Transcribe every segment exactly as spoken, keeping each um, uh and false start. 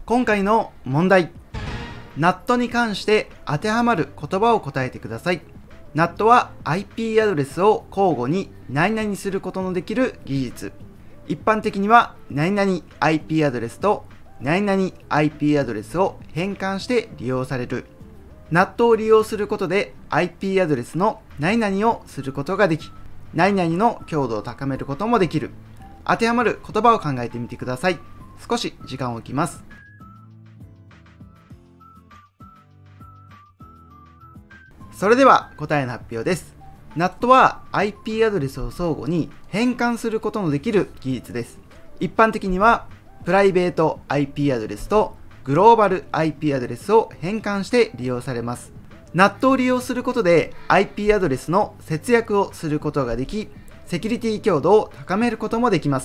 今回の問題。ナットに関して当てはまる言葉を答えてください。ナットは アイピー アドレスを交互に何々することのできる技術。一般的には何々 アイピー アドレスと何々 アイピー アドレスを変換して利用される。ナットを利用することで アイピー アドレスの何々をすることができ、何々の強度を高めることもできる。当てはまる言葉を考えてみてください。少し時間を置きます。それでは答えの発表です。ナットは アイピー アドレスを相互に変換することのできる技術です。一般的にはプライベート アイピー アドレスとグローバル アイピー アドレスを変換して利用されます。ナットを利用することで アイピー アドレスの節約をすることができ、セキュリティ強度を高めることもできます。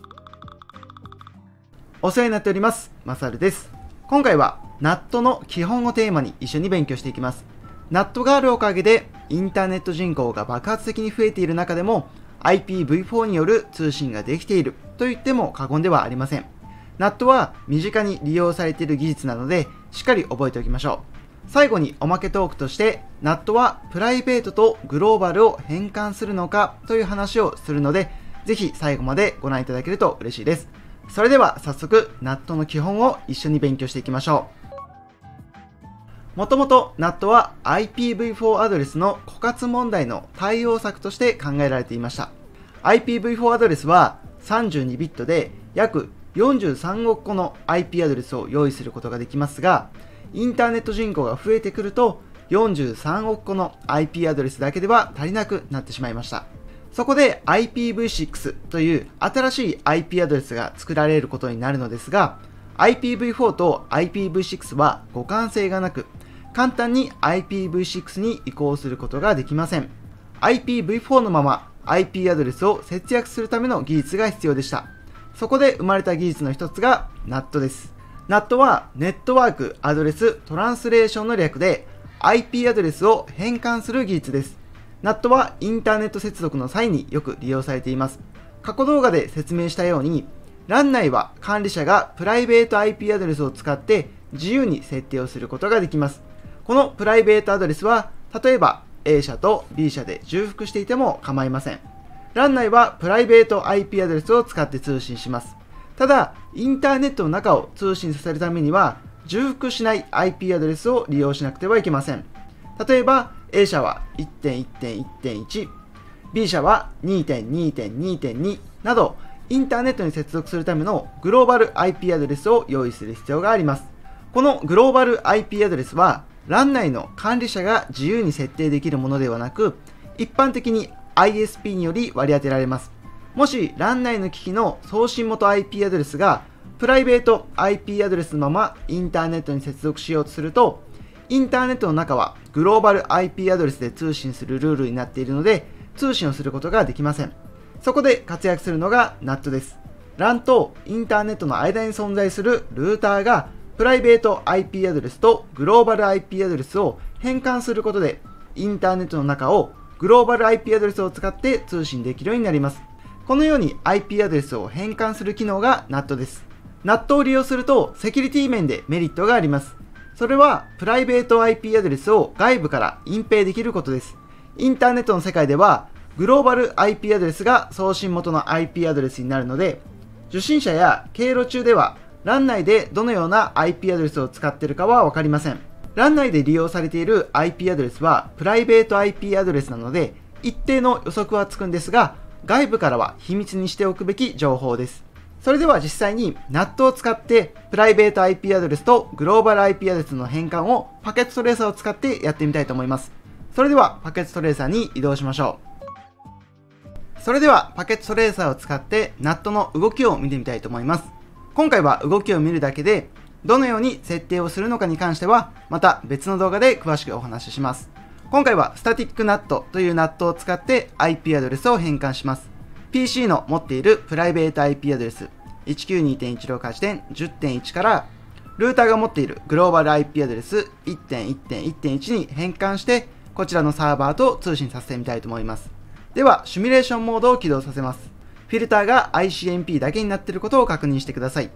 お世話になっております。マサルです。今回はナットの基本をテーマに一緒に勉強していきます。ナットがあるおかげでインターネット人口が爆発的に増えている中でも アイピーブイフォー による通信ができていると言っても過言ではありません。ナットは身近に利用されている技術なのでしっかり覚えておきましょう。最後におまけトークとして、ナットはプライベートとグローバルを変換するのかという話をするので、ぜひ最後までご覧いただけると嬉しいです。それでは早速ナットの基本を一緒に勉強していきましょう。もともとナットは アイピーブイフォー アドレスの枯渇問題の対応策として考えられていました。アイピーブイフォー アドレスはさんじゅうにビットで約よんじゅうさんおくこの アイピー アドレスを用意することができますが、インターネット人口が増えてくるとよんじゅうさんおくこの アイピー アドレスだけでは足りなくなってしまいました。そこで アイピーブイシックス という新しい アイピー アドレスが作られることになるのですが、アイピーブイフォー と アイピーブイシックス は互換性がなく、簡単に アイピーブイシックス に移行することができません。アイピーブイフォー のまま アイピー アドレスを節約するための技術が必要でした。そこで生まれた技術の一つが ナット です。ナット はネットワークアドレストランスレーションの略で アイピー アドレスを変換する技術です。ナット はインターネット接続の際によく利用されています。過去動画で説明したように、ラン内は管理者がプライベート アイピー アドレスを使って自由に設定をすることができます。このプライベートアドレスは、例えば A 社と B 社で重複していても構いません。ラン内はプライベート アイピー アドレスを使って通信します。ただ、インターネットの中を通信させるためには、重複しない アイピー アドレスを利用しなくてはいけません。例えば、A 社は いってんいってんいってんいち、B 社は にてんにてんにてんに など、インターネットに接続するためのグローバル アイピー アドレスを用意する必要があります。このグローバル アイピー アドレスは、ラン内の管理者が自由に設定できるものではなく、一般的に アイエスピー により割り当てられます。もし ラン 内の機器の送信元 アイピー アドレスがプライベート アイピー アドレスのままインターネットに接続しようとすると、インターネットの中はグローバル アイピー アドレスで通信するルールになっているので、通信をすることができません。そこで活躍するのが ナット です。ラン とインターネットの間に存在するルーターがプライベート アイピー アドレスとグローバル アイピー アドレスを変換することで、インターネットの中をグローバル アイピー アドレスを使って通信できるようになります。このように アイピー アドレスを変換する機能が ナット です。ナット を利用するとセキュリティ面でメリットがあります。それはプライベート アイピー アドレスを外部から隠蔽できることです。インターネットの世界ではグローバル アイピー アドレスが送信元の アイピー アドレスになるので、受信者や経路中ではラン内でどのような アイピー アドレスを使っているかはわかりません。ラン内で利用されている アイピー アドレスはプライベート アイピー アドレスなので、一定の予測はつくんですが、外部からは秘密にしておくべき情報です。それでは実際に ナット を使ってプライベート アイピー アドレスとグローバル アイピー アドレスの変換をパケットトレーサーを使ってやってみたいと思います。それではパケットトレーサーに移動しましょう。それではパケットトレーサーを使って ナット の動きを見てみたいと思います。今回は動きを見るだけで、どのように設定をするのかに関しては、また別の動画で詳しくお話しします。今回はスタティックナットというナットを使って アイピー アドレスを変換します。ピーシー の持っているプライベート アイピー アドレス いちきゅうにてんいちろくはちてんじゅってんいち から、ルーターが持っているグローバル アイピー アドレス いってんいってんいってんいち に変換して、こちらのサーバーと通信させてみたいと思います。では、シミュレーションモードを起動させます。フィルターが アイシーエムピー だけになっていることを確認してください。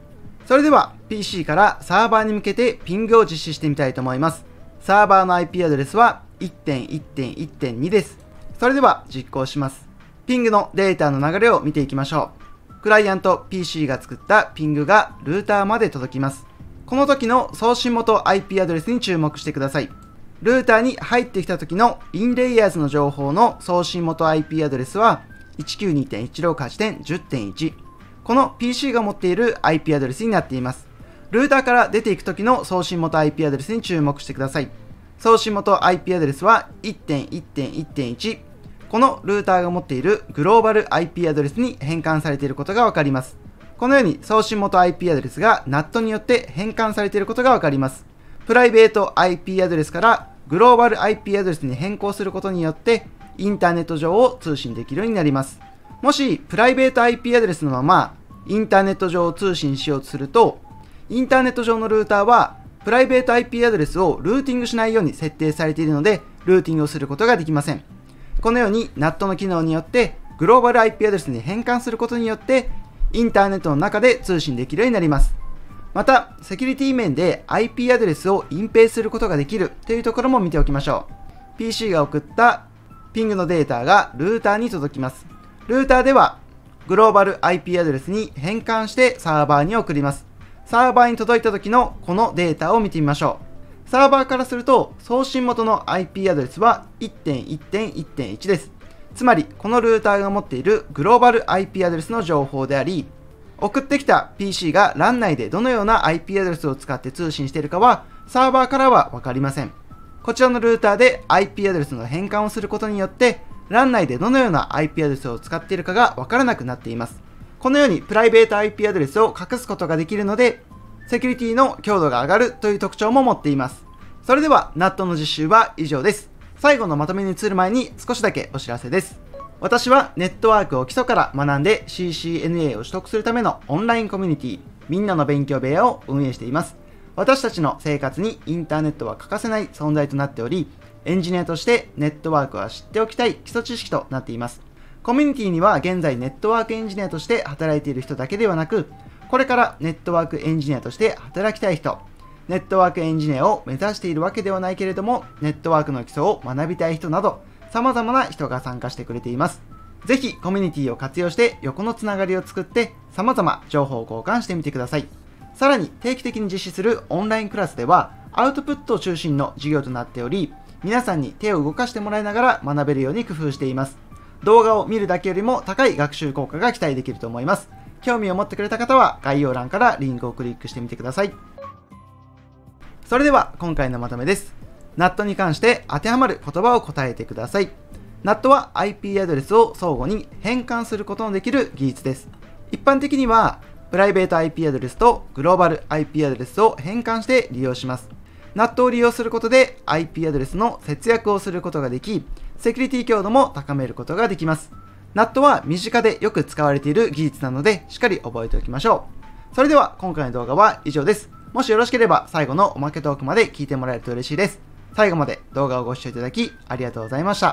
それでは ピーシー からサーバーに向けてピングを実施してみたいと思います。サーバーの アイピー アドレスは いってんいってんいってんに です。それでは実行します。ピングのデータの流れを見ていきましょう。クライアント ピーシー が作ったピングがルーターまで届きます。この時の送信元 アイピー アドレスに注目してください。ルーターに入ってきた時の インレイヤーズの情報の送信元 アイピー アドレスは いちきゅうにてんいちろくはちてんじゅってんいち。この ピーシー が持っている アイピー アドレスになっています。ルーターから出ていく時の送信元 アイピー アドレスに注目してください。送信元 アイピー アドレスは いってんいってんいってんいち。このルーターが持っているグローバル アイピー アドレスに変換されていることがわかります。このように送信元 アイピー アドレスが ナット によって変換されていることがわかります。プライベート アイピー アドレスからグローバル アイピー アドレスに変更することによってインターネット上を通信できるようになります。もしプライベート アイピー アドレスのままインターネット上を通信しようとすると、インターネット上のルーターはプライベート アイピー アドレスをルーティングしないように設定されているので、ルーティングをすることができません。このように ナット の機能によってグローバル アイピー アドレスに変換することによってインターネットの中で通信できるようになります。また、セキュリティ面で アイピー アドレスを隠蔽することができるというところも見ておきましょう。ピーシー が送ったピングのデータがルーターに届きます。ルーターではグローバル アイピー アドレスに変換してサーバーに送ります。サーバーに届いた時のこのデータを見てみましょう。サーバーからすると送信元の アイピー アドレスは いってんいってんいってんいち です。つまりこのルーターが持っているグローバル アイピー アドレスの情報であり、送ってきた ピーシー が ラン 内でどのような アイピー アドレスを使って通信しているかはサーバーからはわかりません。こちらのルーターで アイピー アドレスの変換をすることによってラン 内でどのような アイピー アドレスを使っているかがわからなくなっています。このようにプライベート アイピー アドレスを隠すことができるので、セキュリティの強度が上がるという特徴も持っています。それでは ナット の実習は以上です。最後のまとめに移る前に少しだけお知らせです。私はネットワークを基礎から学んで シーシーエヌエー を取得するためのオンラインコミュニティ、みんなの勉強部屋を運営しています。私たちの生活にインターネットは欠かせない存在となっており、エンジニアとしてネットワークは知っておきたい基礎知識となっています。コミュニティには現在ネットワークエンジニアとして働いている人だけではなく、これからネットワークエンジニアとして働きたい人、ネットワークエンジニアを目指しているわけではないけれども、ネットワークの基礎を学びたい人など、様々な人が参加してくれています。ぜひコミュニティを活用して横のつながりを作って様々情報を交換してみてください。さらに定期的に実施するオンラインクラスではアウトプットを中心の授業となっており、皆さんに手を動かしてもらいながら学べるように工夫しています。動画を見るだけよりも高い学習効果が期待できると思います。興味を持ってくれた方は概要欄からリンクをクリックしてみてください。それでは今回のまとめです。ナット に関して当てはまる言葉を答えてください。ナット は アイピー アドレスを相互に変換することのできる技術です。一般的にはプライベート アイピー アドレスとグローバル アイピー アドレスを変換して利用します。ナット を利用することで アイピー アドレスの節約をすることができ、セキュリティ強度も高めることができます。ナット は身近でよく使われている技術なので、しっかり覚えておきましょう。それでは今回の動画は以上です。もしよろしければ最後のおまけトークまで聞いてもらえると嬉しいです。最後まで動画をご視聴いただきありがとうございました。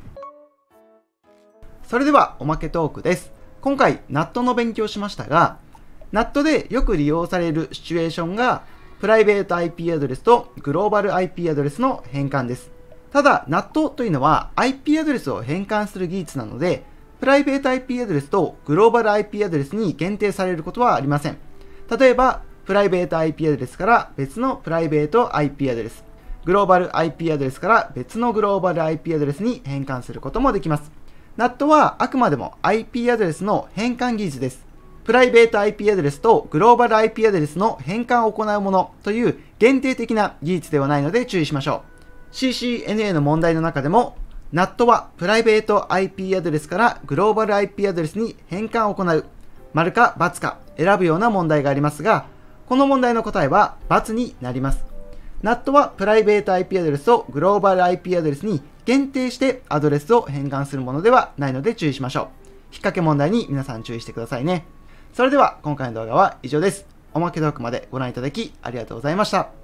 それではおまけトークです。今回 ナット の勉強をしましたが、ナット でよく利用されるシチュエーションがプライベート アイピー アドレスとグローバル アイピー アドレスの変換です。ただ ナット というのは アイピー アドレスを変換する技術なので、プライベート アイピー アドレスとグローバル アイピー アドレスに限定されることはありません。例えばプライベート アイピー アドレスから別のプライベート アイピー アドレス、グローバル アイピー アドレスから別のグローバル アイピー アドレスに変換することもできます。ナット はあくまでも アイピー アドレスの変換技術です。プライベート アイピー アドレスとグローバル アイピー アドレスの変換を行うものという限定的な技術ではないので注意しましょう。シーシーエヌエー の問題の中でも、ナット はプライベート アイピー アドレスからグローバル アイピー アドレスに変換を行う、丸か×か選ぶような問題がありますが、この問題の答えは×になります。ナット はプライベート アイピー アドレスとグローバル アイピー アドレスに限定してアドレスを変換するものではないので注意しましょう。引っ掛け問題に皆さん注意してくださいね。それでは今回の動画は以上です。おまけトークまでご覧いただきありがとうございました。